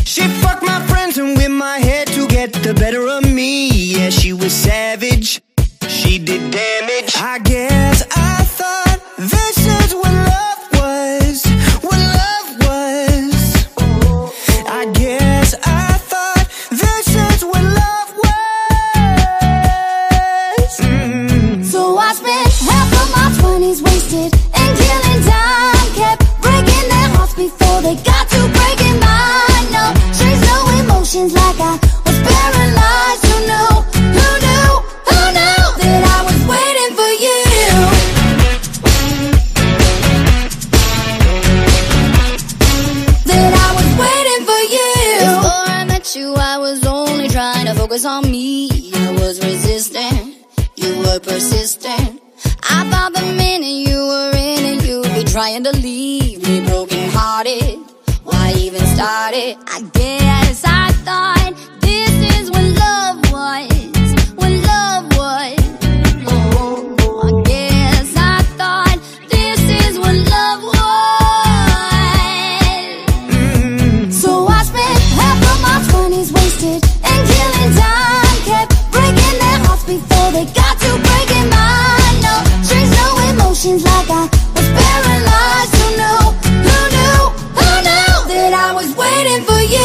She fucked my friends and with my head to get the better of me. Yeah, she was savage, she did damage. I guess I thought this is what love was, what love was. I guess I thought this is what love was. So I spent half of my 20s wasted and killing time. Kept breaking their hearts before they got to breaking mine. No trace, no emotions, like I was paralyzed. Who knew, who knew, who knew that I was waiting for you? That I was waiting for you. Before I met you, I was only trying to focus on me. I was resistant, you were persistent. I thought the minute you were in it, you'd be trying to leave me broken hearted. Why even start it? I guess I thought this is what love was, what love was. Oh, I guess I thought this is what love was. So I spent half of my 20s wasted and killing time. Kept breaking their hearts before they got to breaking mine. No trace, no emotions, like I was paralyzed. Who knew, who knew, who knew that I was waiting for you?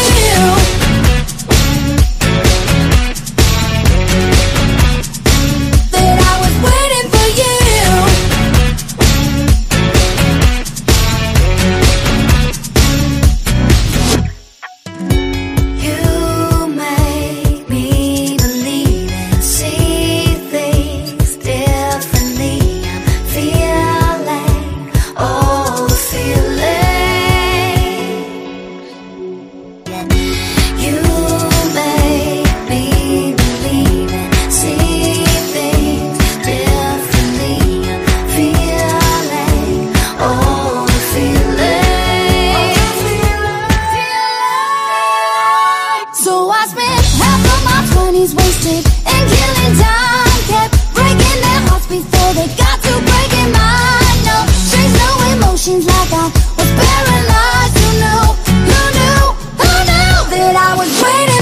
That I was waiting for you. You make me believe and see things differently. I'm feeling all the feeling. You make me believe and see things differently. I'm feeling all the feeling. So I spent half of my 20s wasted and killing time. Kept breaking their hearts before they got to breaking mine. No trace, no emotions, like I was paralyzed. Who knew, who knew, who knew that I was waiting